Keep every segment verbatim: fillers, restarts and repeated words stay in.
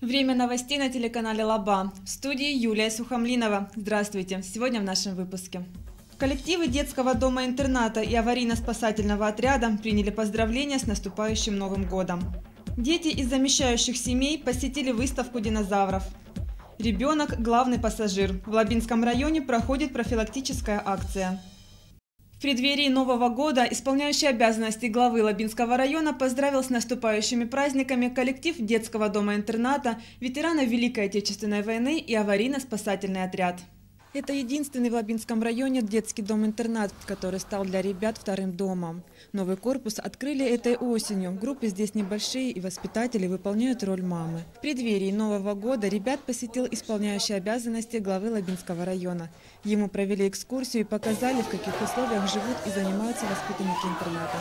Время новостей на телеканале Лаба. В студии Юлия Сухомлинова. Здравствуйте. Сегодня в нашем выпуске. Коллективы детского дома-интерната и аварийно-спасательного отряда приняли поздравления с наступающим Новым годом. Дети из замещающих семей посетили выставку динозавров. Ребенок – главный пассажир. В Лабинском районе проходит профилактическая акция. В преддверии Нового года исполняющий обязанности главы Лабинского района поздравил с наступающими праздниками коллектив детского дома-интерната, ветеранов Великой Отечественной войны и аварийно-спасательный отряд. Это единственный в Лабинском районе детский дом-интернат, который стал для ребят вторым домом. Новый корпус открыли этой осенью. Группы здесь небольшие, и воспитатели выполняют роль мамы. В преддверии Нового года ребят посетил исполняющий обязанности главы Лабинского района. Ему провели экскурсию и показали, в каких условиях живут и занимаются воспитанники интерната.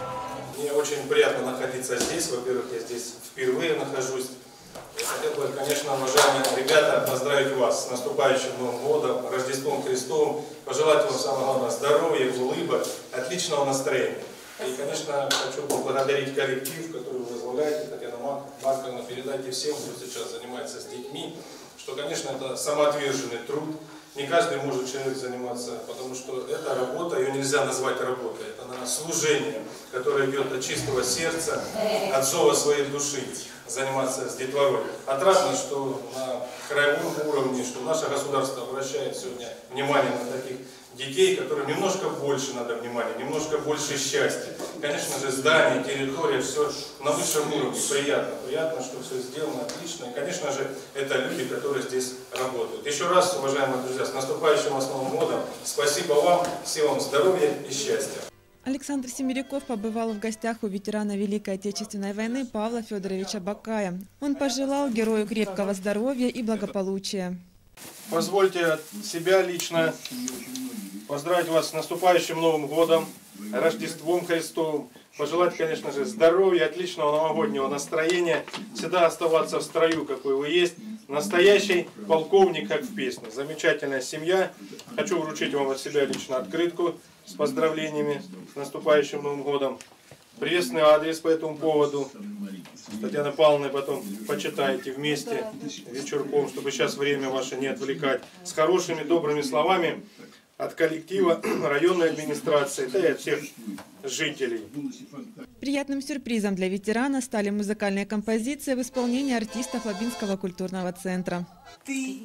Мне очень приятно находиться здесь. Во-первых, я здесь впервые нахожусь. Я хотел бы, конечно, уважаемые ребята, поздравить вас с наступающим Новым годом, Рождеством Христовым, пожелать вам самого главного здоровья, улыбок, отличного настроения. И, конечно, хочу поблагодарить коллектив, который вы возглавляете, Татьяна Марковна, передайте всем, кто сейчас занимается с детьми, что, конечно, это самоотверженный труд. Не каждый может человек заниматься, потому что эта работа, ее нельзя назвать работой, это, наверное, служение, которое идет от чистого сердца, от зова своей души, заниматься с детворой. Отрадно, что на краевом уровне, что наше государство обращает сегодня внимание на таких детей, которым немножко больше надо внимания, немножко больше счастья. Конечно же, здание, территория, все на высшем уровне. Приятно, приятно, что все сделано отлично. И, конечно же, это люди, которые здесь работают. Еще раз, уважаемые друзья, с наступающим вас Новым годом. Спасибо вам, всем вам здоровья и счастья. Александр Семеряков побывал в гостях у ветерана Великой Отечественной войны Павла Федоровича Бакая. Он пожелал герою крепкого здоровья и благополучия. Позвольте от себя лично поздравить вас с наступающим Новым годом, Рождеством Христовым. Пожелать, конечно же, здоровья, отличного новогоднего настроения. Всегда оставаться в строю, какой вы есть. Настоящий полковник, как в песне. Замечательная семья. Хочу вручить вам от себя лично открытку с поздравлениями с наступающим Новым годом. Приветственный адрес по этому поводу. Татьяна Павловна, потом почитайте вместе вечерком, чтобы сейчас время ваше не отвлекать. С хорошими, добрыми словами от коллектива районной администрации, да и от всех жителей. Приятным сюрпризом для ветерана стали музыкальные композиции в исполнении артистов Лабинского культурного центра. Ты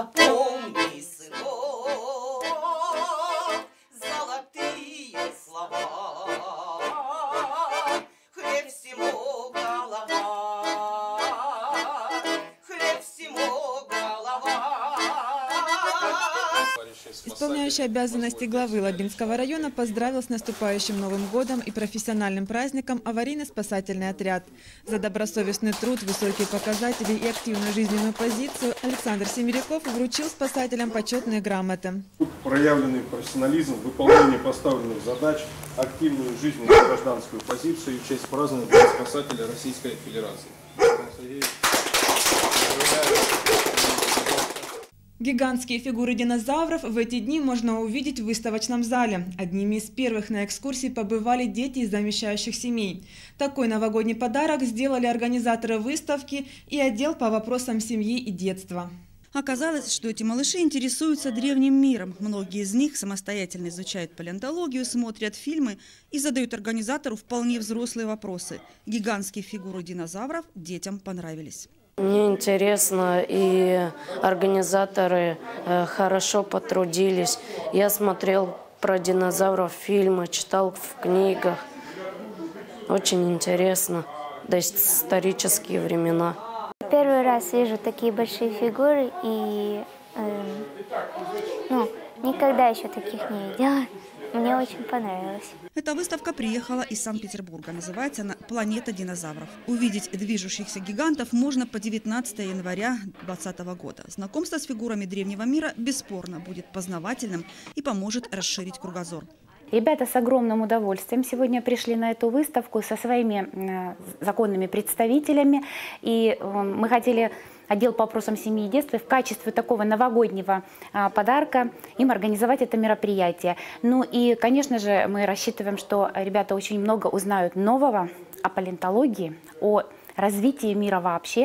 запомни, сынок, золотые слова. Хлеб всему голова, хлеб всему голова. Исполняющий обязанности главы Лабинского района поздравил с наступающим Новым годом и профессиональным праздником аварийно-спасательный отряд. За добросовестный труд, высокие показатели и активную жизненную позицию Александр Семеряков вручил спасателям почетные грамоты. Проявленный профессионализм, выполнение поставленных задач, активную жизненную и гражданскую позицию в честь празднования Дня спасателя Российской Федерации. Гигантские фигуры динозавров в эти дни можно увидеть в выставочном зале. Одними из первых на экскурсии побывали дети из замещающих семей. Такой новогодний подарок сделали организаторы выставки и отдел по вопросам семьи и детства. Оказалось, что эти малыши интересуются древним миром. Многие из них самостоятельно изучают палеонтологию, смотрят фильмы и задают организатору вполне взрослые вопросы. Гигантские фигуры динозавров детям понравились. Мне интересно, и организаторы э, хорошо потрудились. Я смотрел про динозавров фильмы, читал в книгах. Очень интересно, да и исторические времена. Первый раз вижу такие большие фигуры, и э, ну, никогда еще таких не видела. Мне очень понравилось. Эта выставка приехала из Санкт-Петербурга. Называется она «Планета динозавров». Увидеть движущихся гигантов можно по девятнадцатое января две тысячи двадцатого года. Знакомство с фигурами древнего мира бесспорно будет познавательным и поможет расширить кругозор. Ребята с огромным удовольствием сегодня пришли на эту выставку со своими э, законными представителями. И э, мы хотели отдел по вопросам семьи и детства в качестве такого новогоднего э, подарка им организовать это мероприятие. Ну и, конечно же, мы рассчитываем, что ребята очень много узнают нового о палеонтологии, о развитии мира вообще,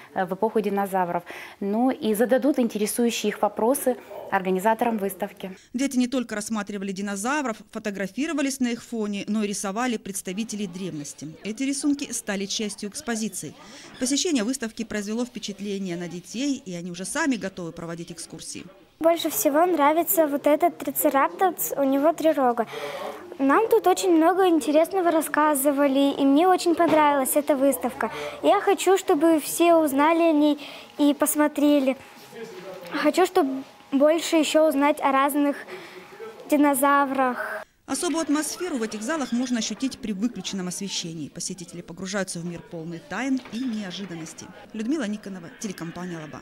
в эпоху динозавров. Ну и зададут интересующие их вопросы организаторам выставки. Дети не только рассматривали динозавров, фотографировались на их фоне, но и рисовали представителей древности. Эти рисунки стали частью экспозиции. Посещение выставки произвело впечатление на детей, и они уже сами готовы проводить экскурсии. Больше всего нравится вот этот трицераптопс, у него три рога. Нам тут очень много интересного рассказывали, и мне очень понравилась эта выставка. Я хочу, чтобы все узнали о ней и посмотрели. Хочу, чтобы больше еще узнать о разных динозаврах. Особую атмосферу в этих залах можно ощутить при выключенном освещении. Посетители погружаются в мир полный тайн и неожиданностей. Людмила Никонова, телекомпания «Лаба».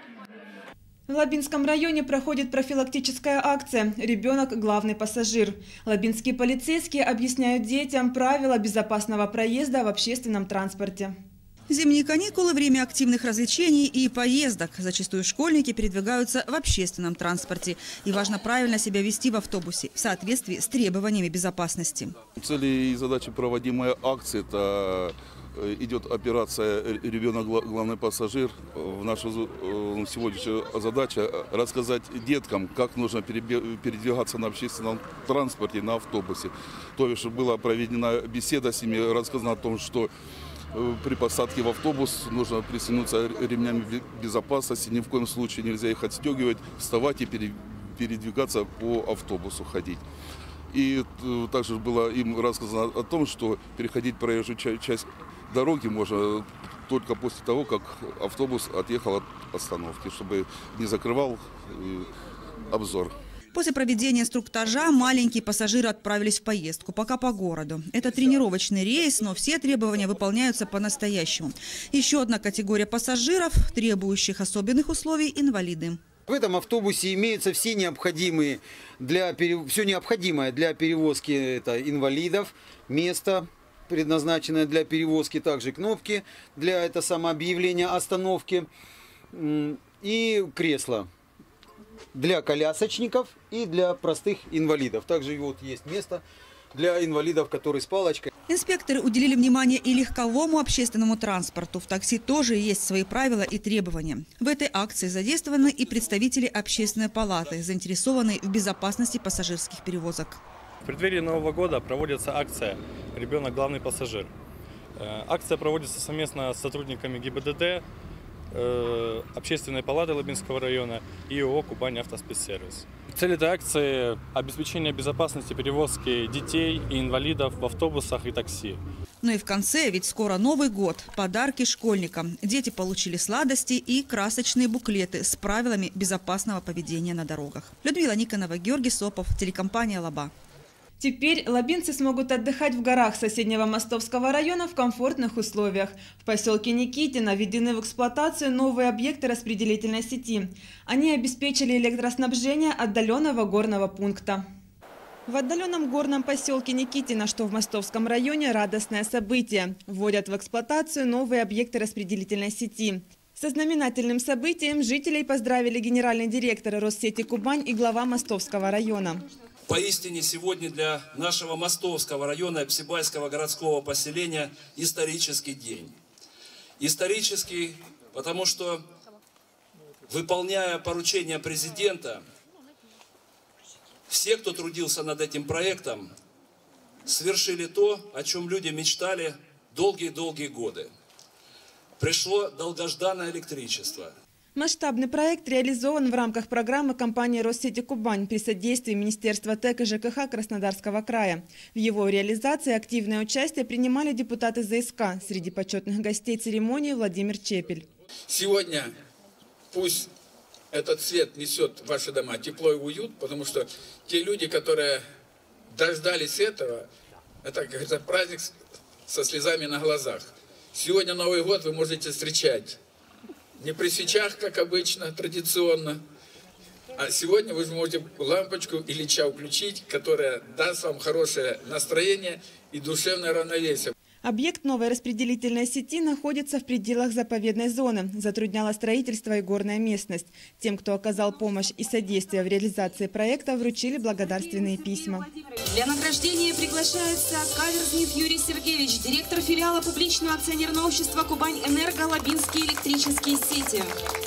В Лабинском районе проходит профилактическая акция «Ребенок – главный пассажир». Лабинские полицейские объясняют детям правила безопасного проезда в общественном транспорте. Зимние каникулы – время активных развлечений и поездок. Зачастую школьники передвигаются в общественном транспорте. И важно правильно себя вести в автобусе в соответствии с требованиями безопасности. Цели и задачи проводимой акции – это идет операция «Ребенок – главный пассажир». Наша сегодняшняя задача – рассказать деткам, как нужно передвигаться на общественном транспорте, на автобусе. То есть была проведена беседа с ними, рассказано о том, что при посадке в автобус нужно пристегнуться ремнями безопасности, ни в коем случае нельзя их отстегивать, вставать и передвигаться по автобусу, ходить. И также было им рассказано о том, что переходить проезжую часть дороги можно только после того, как автобус отъехал от остановки, чтобы не закрывал обзор. После проведения инструктажа маленькие пассажиры отправились в поездку, пока по городу. Это тренировочный рейс, но все требования выполняются по-настоящему. Еще одна категория пассажиров, требующих особенных условий – инвалиды. В этом автобусе имеются все необходимые для, все необходимое для перевозки это инвалидов, место, предназначенное для перевозки, также кнопки для это самообъявления остановки и кресла для колясочников и для простых инвалидов. Также вот есть место для инвалидов, которые с палочкой. Инспекторы уделили внимание и легковому общественному транспорту. В такси тоже есть свои правила и требования. В этой акции задействованы и представители общественной палаты, заинтересованные в безопасности пассажирских перевозок. В преддверии Нового года проводится акция «Ребенок – главный пассажир». Акция проводится совместно с сотрудниками ГИБДД, Общественной палаты Лабинского района и ООО «Кубань Автоспецсервис». Цель этой акции – обеспечение безопасности перевозки детей и инвалидов в автобусах и такси. Ну и в конце, ведь скоро Новый год, подарки школьникам. Дети получили сладости и красочные буклеты с правилами безопасного поведения на дорогах. Людмила Никонова, Георгий Сопов, телекомпания «Лаба». Теперь лабинцы смогут отдыхать в горах соседнего Мостовского района в комфортных условиях. В поселке Никитино введены в эксплуатацию новые объекты распределительной сети. Они обеспечили электроснабжение отдаленного горного пункта. В отдаленном горном поселке Никитино, что в Мостовском районе, радостное событие. Вводят в эксплуатацию новые объекты распределительной сети. Со знаменательным событием жителей поздравили генеральный директор Россети «Кубань» и глава Мостовского района. Поистине сегодня для нашего Мостовского района и Псибайского городского поселения исторический день. Исторический, потому что, выполняя поручения президента, все, кто трудился над этим проектом, совершили то, о чем люди мечтали долгие-долгие годы. Пришло долгожданное электричество. Масштабный проект реализован в рамках программы компании «Россети Кубань» при содействии Министерства ТЭК и ЖКХ Краснодарского края. В его реализации активное участие принимали депутаты ЗСК. Среди почетных гостей церемонии Владимир Чепель. Сегодня пусть этот свет несет в ваши дома тепло и уют, потому что те люди, которые дождались этого, это, как говорится, праздник со слезами на глазах. Сегодня Новый год вы можете встречать не при свечах, как обычно, традиционно, а сегодня вы можете лампочку или чай включить, которая даст вам хорошее настроение и душевное равновесие. Объект новой распределительной сети находится в пределах заповедной зоны. Затрудняло строительство и горная местность. Тем, кто оказал помощь и содействие в реализации проекта, вручили благодарственные письма. Для награждения приглашается Каверзнев Юрий Сергеевич, директор филиала публичного акционерного общества «Кубань-Энерго» Лабинские электрические сети.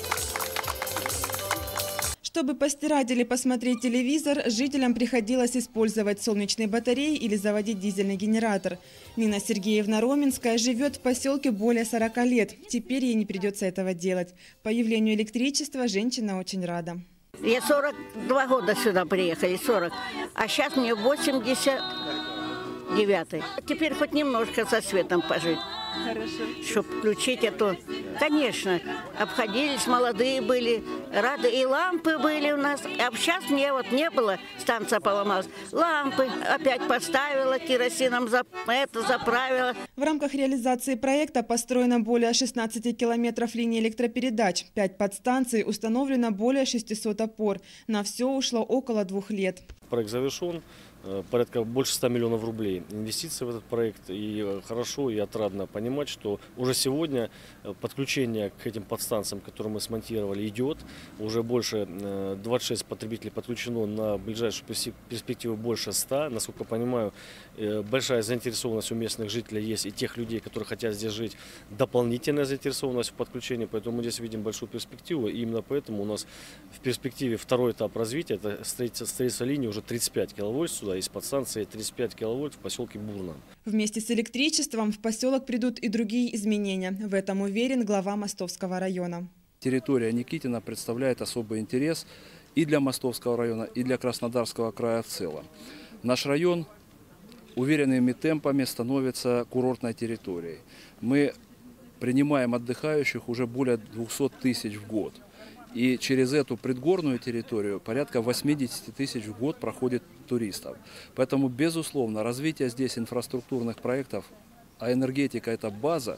Чтобы постирать или посмотреть телевизор, жителям приходилось использовать солнечные батареи или заводить дизельный генератор. Нина Сергеевна Роменская живет в поселке более сорока лет. Теперь ей не придется этого делать. Появлению электричества женщина очень рада. Я сорок два года сюда приехали, сорок, а сейчас мне восемьдесят девятый. Теперь хоть немножко со светом пожить. Хорошо. Чтобы включить эту. Конечно, обходились, молодые были, рады. И лампы были у нас. А сейчас мне вот не было, станция поломалась. Лампы опять поставила, керосином за, это заправила. В рамках реализации проекта построено более шестнадцати километров линий электропередач. Пять подстанций, установлено более шестисот опор. На все ушло около двух лет. Проект завершен. Порядка больше ста миллионов рублей инвестиций в этот проект. И хорошо и отрадно понимать, что уже сегодня подключение к этим подстанциям, которые мы смонтировали, идет. Уже больше двадцати шести потребителей подключено, на ближайшую перспективу больше ста. Насколько я понимаю, большая заинтересованность у местных жителей есть, и тех людей, которые хотят здесь жить, дополнительная заинтересованность в подключении. Поэтому мы здесь видим большую перспективу. И именно поэтому у нас в перспективе второй этап развития, это строительство, строительство линии уже тридцать пять киловольт сюда. Из подстанции тридцать пять киловольт в поселке Бурна. Вместе с электричеством в поселок придут и другие изменения. В этом уверен глава Мостовского района. Территория Никитина представляет особый интерес и для Мостовского района, и для Краснодарского края в целом. Наш район уверенными темпами становится курортной территорией. Мы принимаем отдыхающих уже более двухсот тысяч в год. И через эту предгорную территорию порядка восьмидесяти тысяч в год проходит туристов. Поэтому, безусловно, развитие здесь инфраструктурных проектов, а энергетика – это база,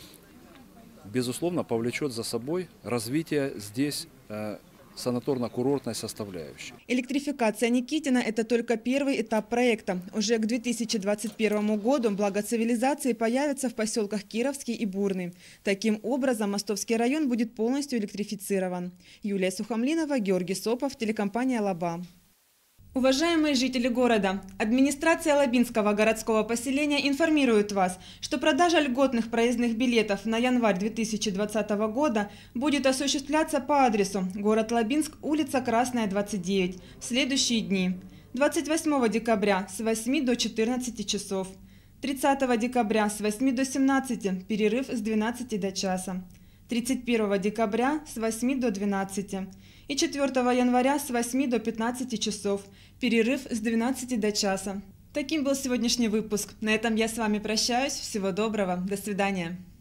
безусловно, повлечет за собой развитие здесь э, санаторно-курортной составляющей. Электрификация Никитина – это только первый этап проекта. Уже к две тысячи двадцать первому году благо цивилизации появятся в поселках Кировский и Бурный. Таким образом, Мостовский район будет полностью электрифицирован. Юлия Сухомлинова, Георгий Сопов, телекомпания «Лаба». Уважаемые жители города, администрация Лабинского городского поселения информирует вас, что продажа льготных проездных билетов на январь две тысячи двадцатого года будет осуществляться по адресу город Лабинск, улица Красная, двадцать девять, в следующие дни. двадцать восьмого декабря с восьми до четырнадцати часов, тридцатого декабря с восьми до семнадцати, перерыв с двенадцати до часа, тридцать первого декабря с восьми до двенадцати и четвёртого января с восьми до пятнадцати часов, перерыв с двенадцати до часа. Таким был сегодняшний выпуск. На этом я с вами прощаюсь. Всего доброго. До свидания.